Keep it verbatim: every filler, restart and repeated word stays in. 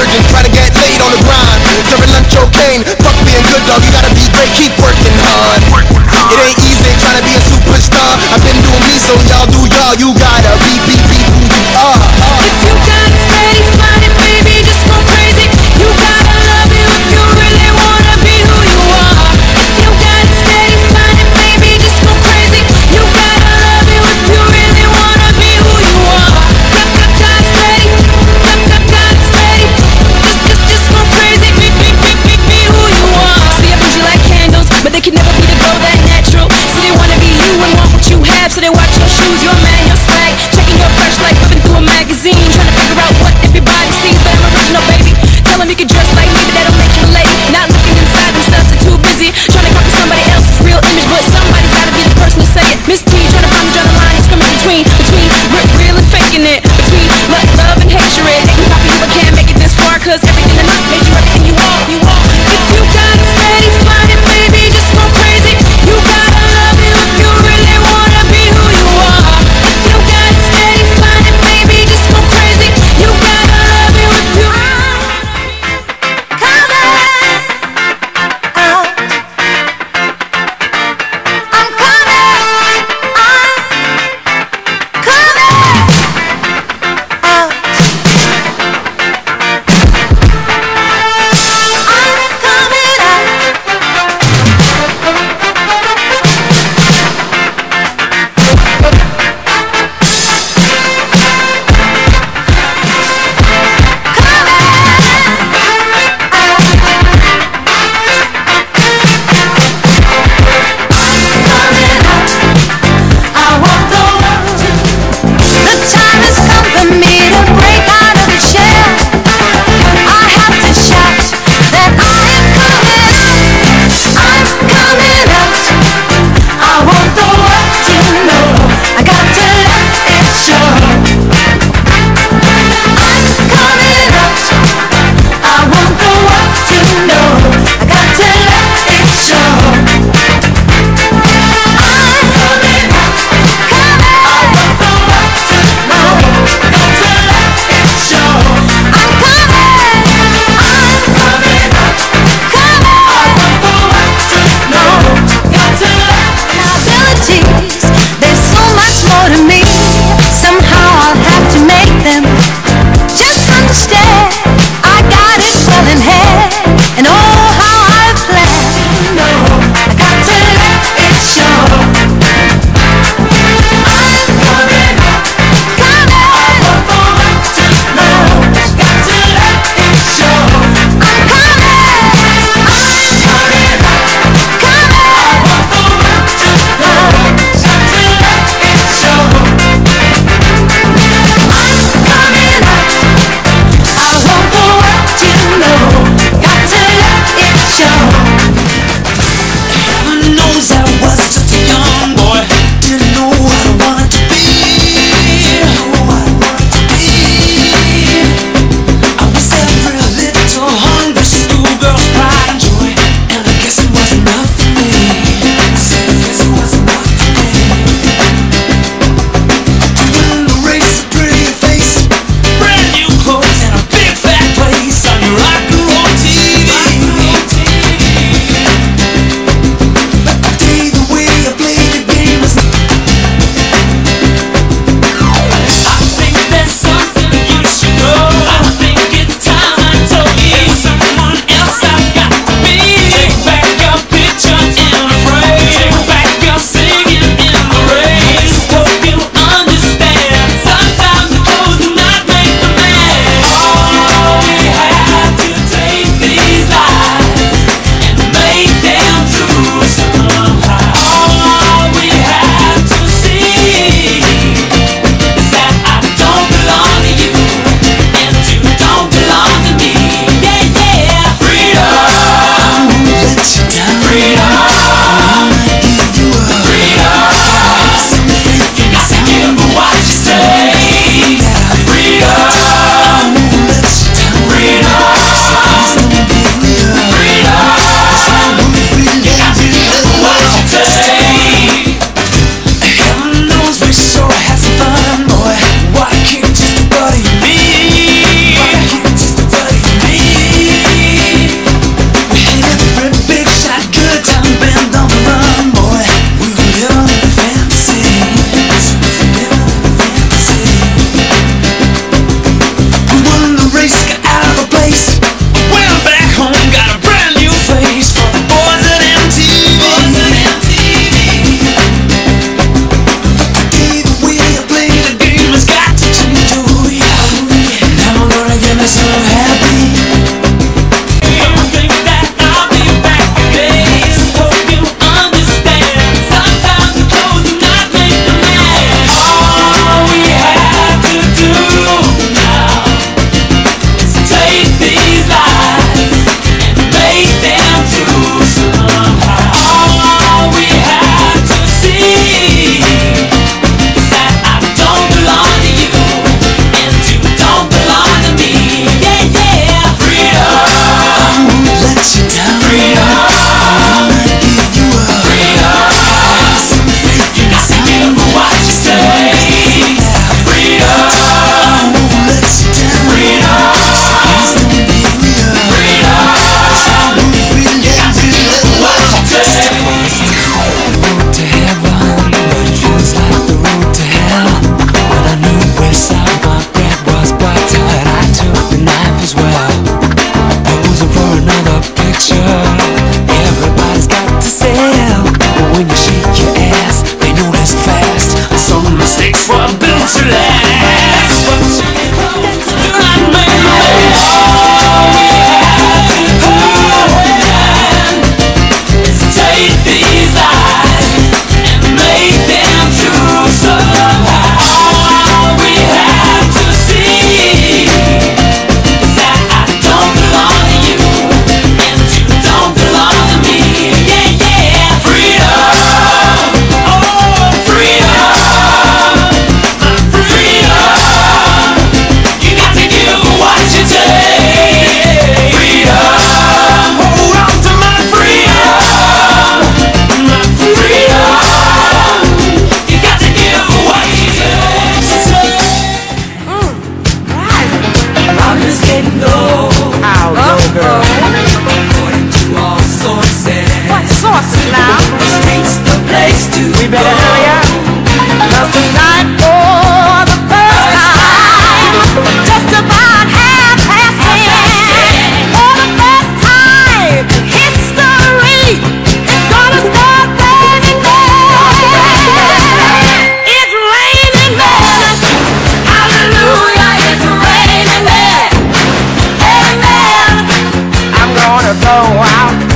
virgins trying to get laid on the grind. Serving lunch cocaine, fuck being good dog. You gotta be great, keep working hard. It ain't easy trying to be a superstar. I've been doing me, so y'all do y'all. You gotta be, be, be who you are. If you got steady finding, baby, just go crazy. You gotta love you if you really wanna be who you are. If you got steady finding, baby, just go crazy. You gotta love you if you really wanna be who you are. Got, got, got steady, got, got, got steady. Just, just, just go crazy, be, be, be, be, be who you are. See, I bougie like candles, but they can never be the glow that natural. So they wanna be you and want what you have, so they watch your shoes, your man, your swag, checking your fresh like flipping through a magazine, trying to figure out what everybody sees. But I'm original, baby. Tell them you can dress like me, but that don't make you a lady. Not looking inside themselves, they're too busy trying to copy somebody else's real image. But somebody's gotta be the person to say it. Miss T trying to find the drawing line, it's coming between between re- real and faking it, between love, love and hatred. They can copy you but can't make it this far, cause everything I know made you everything you are. You are. If you got steady finding, baby, just go crazy. You gotta love you if you really wanna be who you are. If you got steady finding, baby, just go crazy. You gotta love you if you come out. I'm coming out. go out.